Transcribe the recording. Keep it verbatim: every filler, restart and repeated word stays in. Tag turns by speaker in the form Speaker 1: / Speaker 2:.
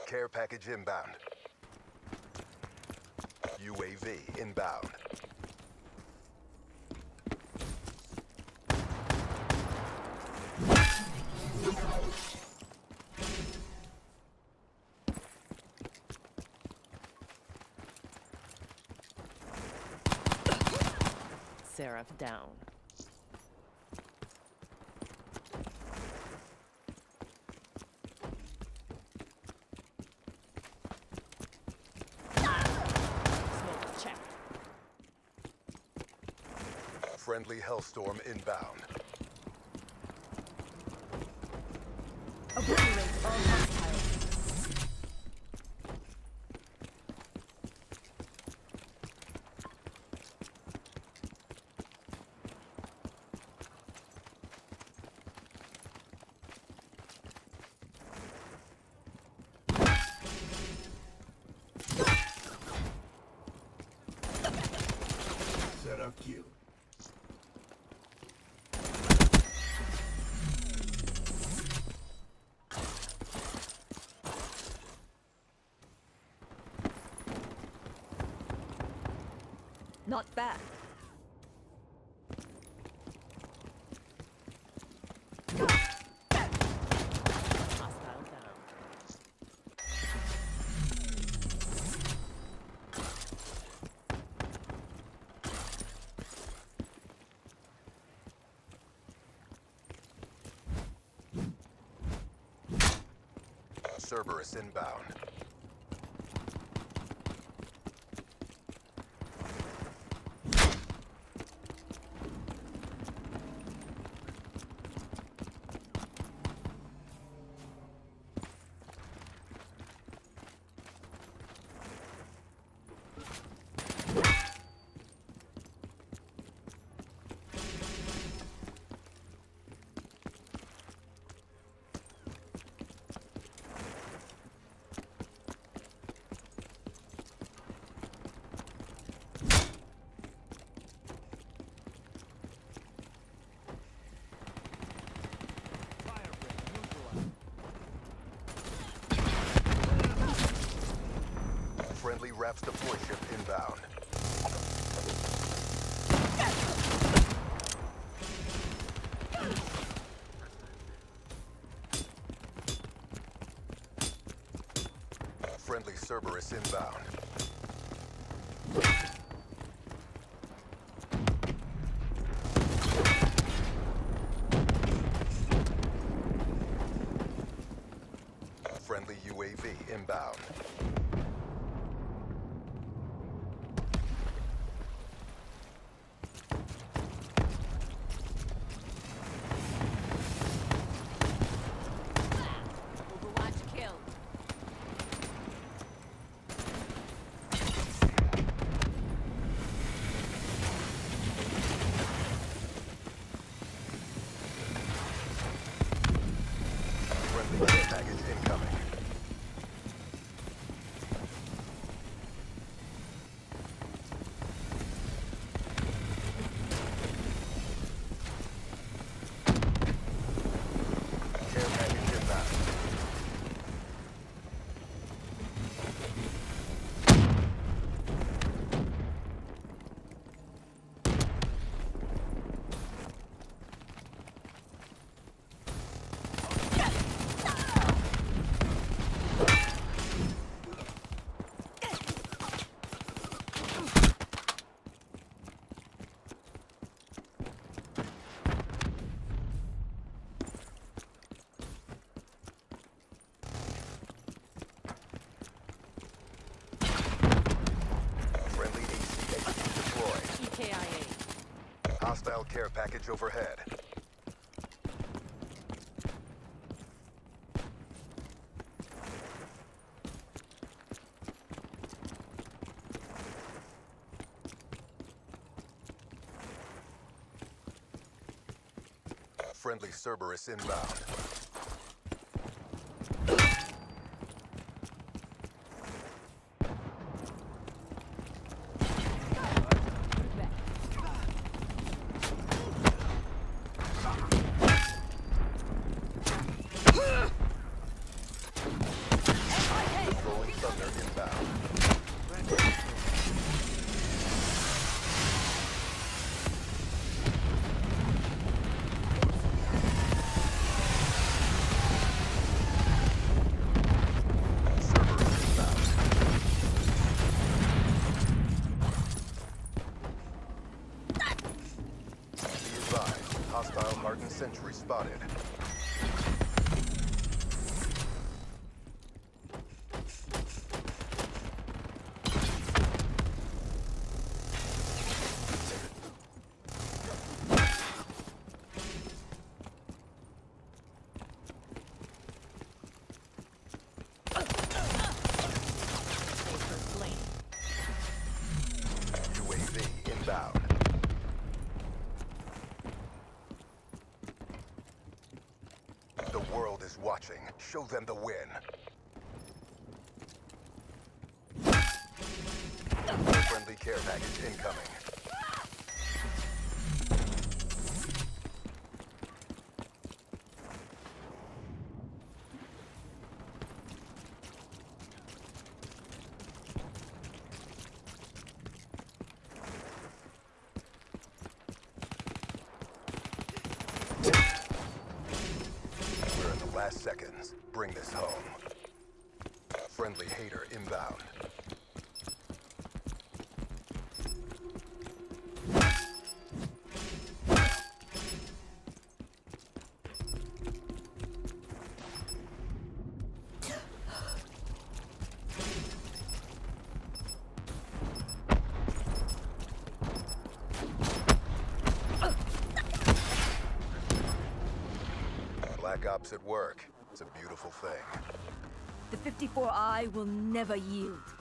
Speaker 1: Care package inbound. U A V inbound.
Speaker 2: Seraph down. Smoke check.
Speaker 1: Friendly Hellstorm inbound.
Speaker 2: Obliterate all hostiles.
Speaker 3: Set up Q.
Speaker 2: Not bad. Hostile down.
Speaker 1: Cerberus inbound. Friendly Raps deploy ship inbound. Friendly Cerberus inbound. Friendly U A V inbound.
Speaker 2: Overwatch killed.
Speaker 1: Friendly care package incoming. Care package inbound. Friendly A C H Q deployed.
Speaker 2: E K I A.
Speaker 1: Hostile care package overhead. Friendly Cerberus inbound. Spartan sentry spotted. U A V inbound. The world is watching. Show them the win. Friendly care package incoming. We're in the last seconds. Bring this home. Friendly hater inbound. Black Ops at work. It's a beautiful thing.
Speaker 2: The fifty-four I will never yield.